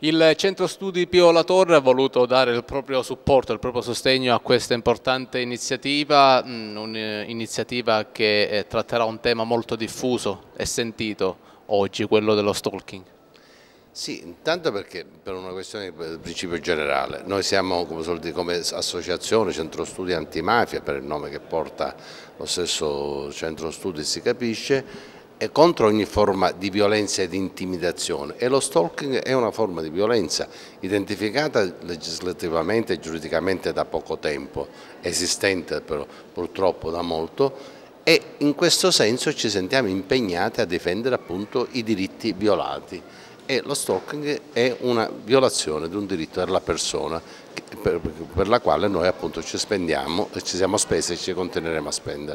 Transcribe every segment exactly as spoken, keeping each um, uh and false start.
Il Centro Studi Pio La Torre ha voluto dare il proprio supporto, il proprio sostegno a questa importante iniziativa, un'iniziativa che eh, tratterà un tema molto diffuso e sentito oggi, quello dello stalking. Sì, intanto perché per una questione di principio generale, noi siamo come, soldi, come associazione Centro Studi Antimafia, per il nome che porta lo stesso Centro Studi si capisce, è contro ogni forma di violenza e di intimidazione e lo stalking è una forma di violenza identificata legislativamente e giuridicamente da poco tempo, esistente però purtroppo da molto, e in questo senso ci sentiamo impegnati a difendere appunto i diritti violati. E lo stalking è una violazione di un diritto della persona per, per la quale noi appunto ci spendiamo, ci siamo spesi e ci continueremo a spendere.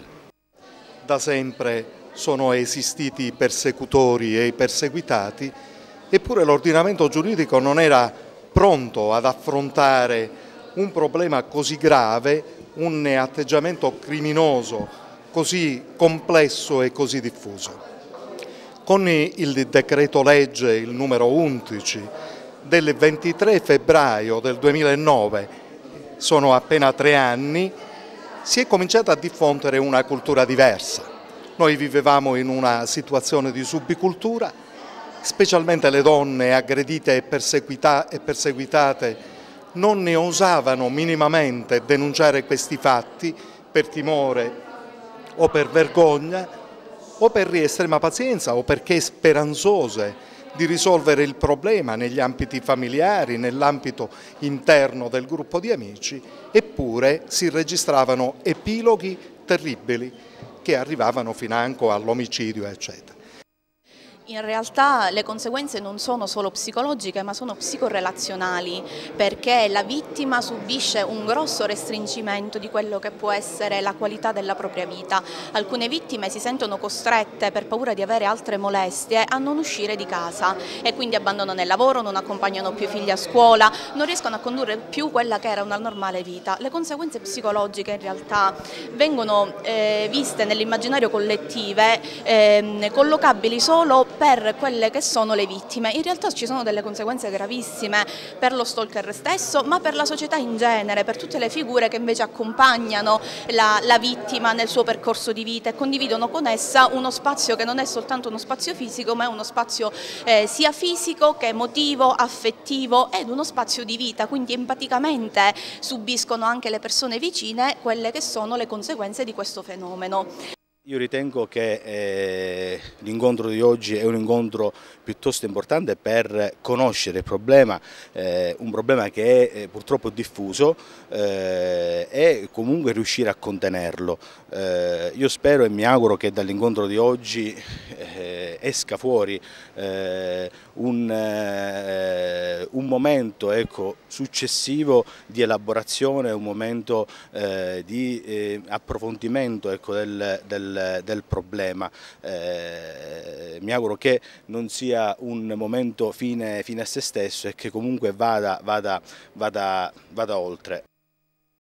Da sempre sono esistiti i persecutori e i perseguitati, eppure l'ordinamento giuridico non era pronto ad affrontare un problema così grave, un atteggiamento criminoso così complesso e così diffuso. Con il decreto legge, il numero undici, del ventitré febbraio del duemilanove, sono appena tre anni, si è cominciata a diffondere una cultura diversa. Noi vivevamo in una situazione di subicultura, specialmente le donne aggredite e, perseguita- e perseguitate non ne osavano minimamente denunciare questi fatti per timore o per vergogna, o per estrema pazienza o perché speranzose di risolvere il problema negli ambiti familiari, nell'ambito interno del gruppo di amici, eppure si registravano epiloghi terribili che arrivavano financo all'omicidio, eccetera. In realtà le conseguenze non sono solo psicologiche ma sono psicorelazionali, perché la vittima subisce un grosso restringimento di quello che può essere la qualità della propria vita. Alcune vittime si sentono costrette, per paura di avere altre molestie, a non uscire di casa e quindi abbandonano il lavoro, non accompagnano più i figli a scuola, non riescono a condurre più quella che era una normale vita. Le conseguenze psicologiche in realtà vengono eh, viste nell'immaginario collettive eh, collocabili solo per quelle che sono le vittime. In realtà ci sono delle conseguenze gravissime per lo stalker stesso, ma per la società in genere, per tutte le figure che invece accompagnano la, la vittima nel suo percorso di vita e condividono con essa uno spazio che non è soltanto uno spazio fisico, ma è uno spazio eh, sia fisico che emotivo, affettivo ed uno spazio di vita, quindi empaticamente subiscono anche le persone vicine quelle che sono le conseguenze di questo fenomeno. Io ritengo che eh, l'incontro di oggi è un incontro piuttosto importante per conoscere il problema, eh, un problema che è eh, purtroppo diffuso eh, e comunque riuscire a contenerlo. Eh, io spero e mi auguro che dall'incontro di oggi eh, esca fuori eh, un, eh, un momento ecco, successivo di elaborazione, un momento eh, di eh, approfondimento ecco, del, del del problema. Eh, mi auguro che non sia un momento fine, fine a se stesso e che comunque vada, vada, vada, vada oltre.